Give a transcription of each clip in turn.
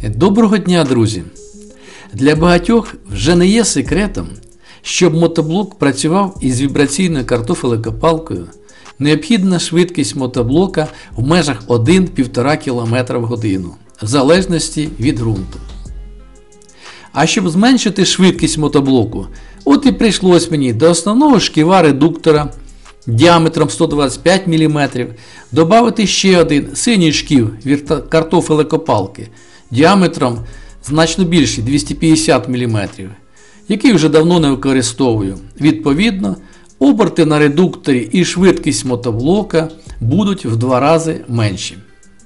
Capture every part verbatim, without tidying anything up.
Доброго дня, друзі! Для багатьох вже не є секретом, щоб мотоблок працював із вібраційною картофелекопалкою, необхідна швидкість мотоблока в межах один-півтора кілометра в годину, в залежності від ґрунту. А щоб зменшити швидкість мотоблоку, от і прийшлось мені до основного шківа редуктора діаметром сто двадцять п'ять міліметрів додати ще один синій шків від картофелекопалки діаметром значно більший двісті п'ятдесят міліметрів, який вже давно не використовую. Відповідно, оберти на редукторі і швидкість мотоблока будуть в два рази менші.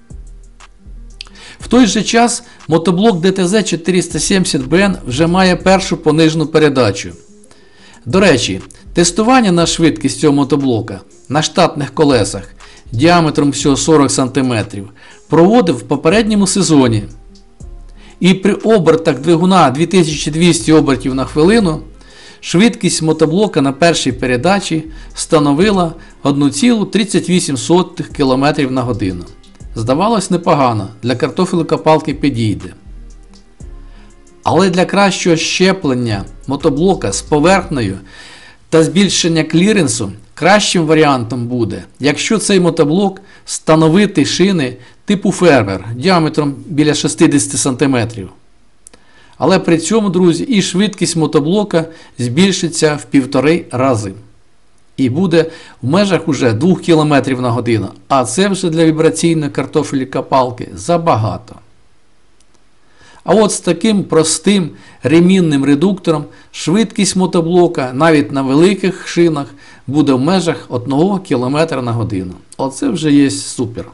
В той же час мотоблок ді те зет чотириста сімдесят бе ен вже має першу понижену передачу. До речі, тестування на швидкість цього мотоблока на штатних колесах діаметром всього сорок сантиметрів проводив в попередньому сезоні. І при обертах двигуна дві тисячі двісті обертів на хвилину швидкість мотоблока на першій передачі становила один цілих тридцять вісім сотих кілометра на годину. Здавалось, непогано, для картофелекопалки підійде. Але для кращого щеплення мотоблока з поверхнею та збільшення кліренсу кращим варіантом буде, якщо цей мотоблок встановити шини типу фермер діаметром біля шістдесят сантиметрів. Але при цьому, друзі, і швидкість мотоблока збільшиться в півтори рази. І буде в межах уже двох кілометрів на годину, а це вже для вібраційної картофелекопалки забагато. А от з таким простим ремінним редуктором швидкість мотоблока навіть на великих шинах буде в межах одного кілометра на годину. Оце вже є супер.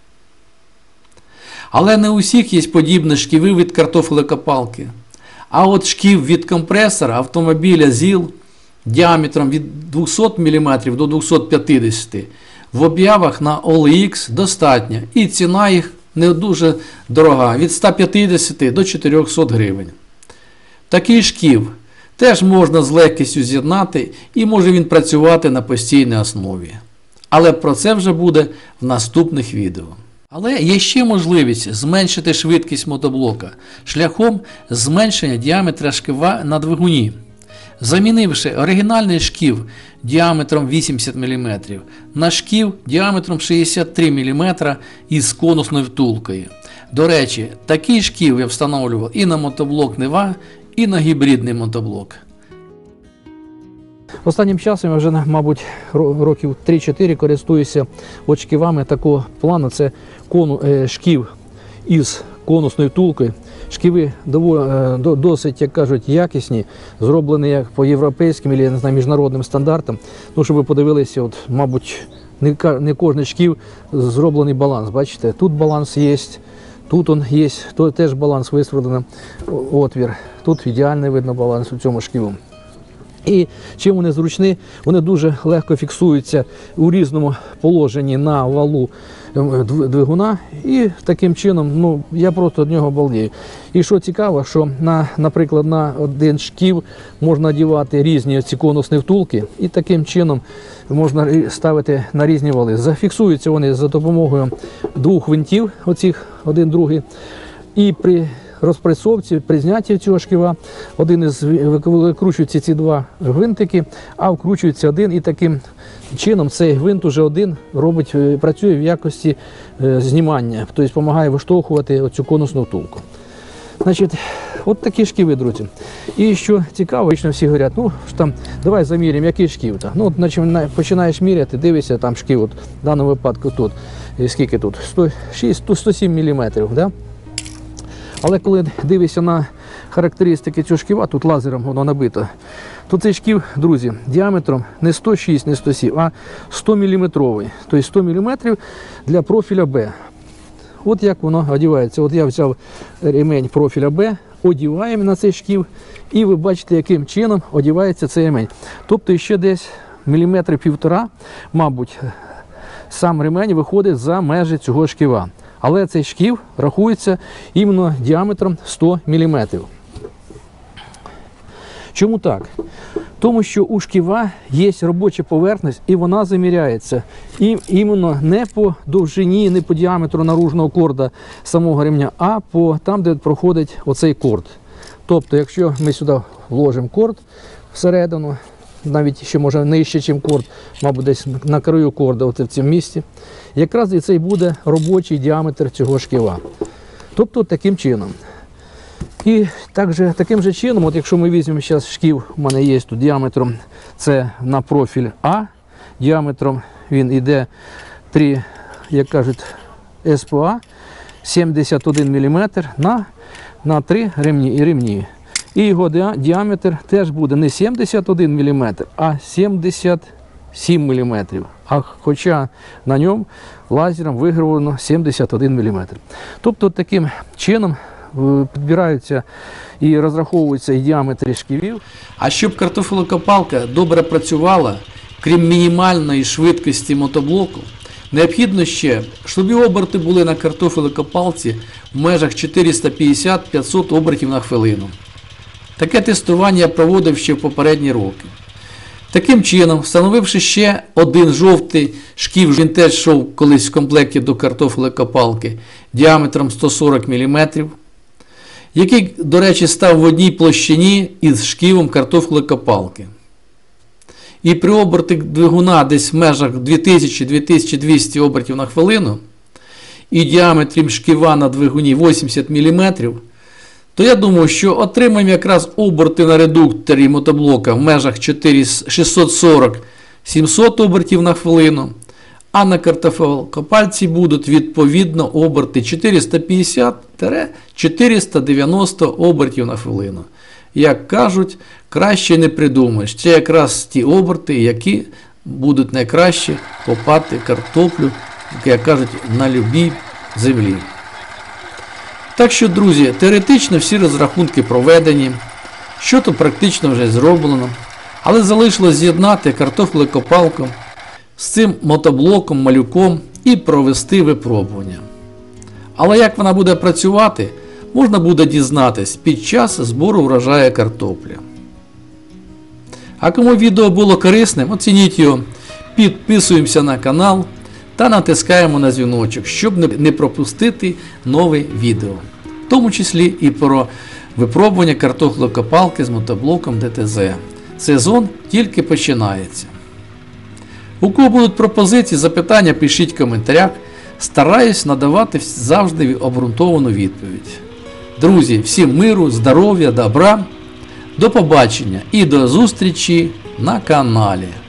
Але не у всіх є подібні шківи від картофелекопалки. А от шків від компресора автомобіля ЗІЛ діаметром від двохсот міліметрів до двохсот п'ятдесят в об'явах на о ел ікс достатньо, і ціна їх не дуже дорога, від ста п'ятдесят до чотирьохсот гривень. Такий шків теж можна з легкістю з'єднати і може він працювати на постійній основі. Але про це вже буде в наступних відео. Але є ще можливість зменшити швидкість мотоблока шляхом зменшення діаметра шківа на двигуні. Замінивши оригінальний шків діаметром вісімдесят міліметрів на шків діаметром шістдесят три міліметри із конусною втулкою. До речі, такий шків я встановлював і на мотоблок Нева, і на гібридний мотоблок. Останнім часом я вже, мабуть, років три-чотири користуюся от шківами такого плану. Це кону, е, шків із конусною втулкою. Шківи досить, як кажуть, якісні, зроблені як по європейським або, я не знаю, міжнародним стандартам. Ну, щоб ви подивилися, от, мабуть, не, не кожен шків зроблений баланс. Бачите, тут баланс є, тут он є, тут теж баланс висверлено, отвір. Тут ідеальний видно баланс у цьому шківу. І чим вони зручні, вони дуже легко фіксуються у різному положенні на валу двигуна, і таким чином, ну, я просто від нього балдію. І що цікаво, що, на, наприклад, на один шків можна одягати різні ці конусні втулки, і таким чином можна ставити на різні вали. Зафіксуються вони за допомогою двох винтів, оцих, один другий, і при розпресовці, при знятті цього шківа, один із викручується ці два гвинтики, а вкручується один, і таким чином цей гвинт уже один робить, працює в якості знімання, тобто допомагає виштовхувати оцю конусну втулку. Значить, от такі шківи, друзі. І що цікаво, всі говорять, ну, там, давай заміряємо, який шків. Ну, от, значить, починаєш міряти, дивишся, там шків, от, в даному випадку тут, скільки тут, сто шість - сто сім міліметрів, да? Але коли дивишся на характеристики цього шківа, тут лазером воно набито, то цей шків, друзі, діаметром не сто шість, не сто сім, а сто міліметровий. Тобто сто міліметрів для профіля Б. От як воно одягається. От я взяв ремень профіля Б, одягаємо на цей шків, і ви бачите, яким чином одягається цей ремень. Тобто ще десь міліметри півтора, мабуть, сам ремень виходить за межі цього шківа. Але цей шків рахується іменно діаметром сто міліметрів. Чому так? Тому що у шківа є робоча поверхність і вона заміряється. І іменно не по довжині, не по діаметру наружного корда самого ремня, а по там, де проходить оцей корд. Тобто, якщо ми сюди вложимо корд всередину, навіть ще може нижче, ніж корд, мабуть, десь на краю корда, от в цьому місці, якраз і цей буде робочий діаметр цього шківа. Тобто таким чином. І також, таким же чином, от якщо ми візьмемо зараз шків, у мене є тут діаметром, це на профіль А, діаметром він йде три, як кажуть, ес пе а, сімдесят один міліметр на, на три ремні і ремні. І його діаметр теж буде не сімдесят один міліметр, а сімдесят сім міліметрів. А хоча на ньому лазером вигравлено сімдесят один міліметр. Тобто таким чином підбираються і розраховуються і діаметри шківів. А щоб картофелокопалка добре працювала, крім мінімальної швидкості мотоблоку, необхідно ще, щоб і оберти були на картофелокопалці в межах чотириста п'ятдесят - п'ятсот обертів на хвилину. Таке тестування я проводив ще в попередні роки. Таким чином, встановивши ще один жовтий шків, він теж йшов колись в комплекті до картофелокопалки діаметром сто сорок міліметрів, який, до речі, став в одній площині із шківом картофелокопалки. І при оберті двигуна десь в межах дві тисячі - дві тисячі двісті обертів на хвилину і діаметром шківа на двигуні вісімдесят міліметрів, то я думаю, що отримаємо якраз оберти на редукторі мотоблока в межах шістсот сорок - сімсот обертів на хвилину, а на картофелокопальці будуть відповідно оберти чотириста п'ятдесят - чотириста дев'яносто обертів на хвилину. Як кажуть, краще не придумаєш. Це якраз ті оберти, які будуть найкраще копати картоплю, як кажуть, на любій землі. Так що, друзі, теоретично всі розрахунки проведені, що то практично вже зроблено, але залишилось з'єднати картофелокопалку з цим мотоблоком, малюком і провести випробування. Але як вона буде працювати, можна буде дізнатись під час збору врожаю картоплі. А кому відео було корисним, оцініть його, підписуємося на канал та натискаємо на дзвіночок, щоб не пропустити нове відео. В тому числі і про випробування картофелокопалки з мотоблоком де те зет. Сезон тільки починається. У кого будуть пропозиції, запитання, пишіть в коментарях. Стараюсь надавати завжди обґрунтовану відповідь. Друзі, всім миру, здоров'я, добра, до побачення і до зустрічі на каналі.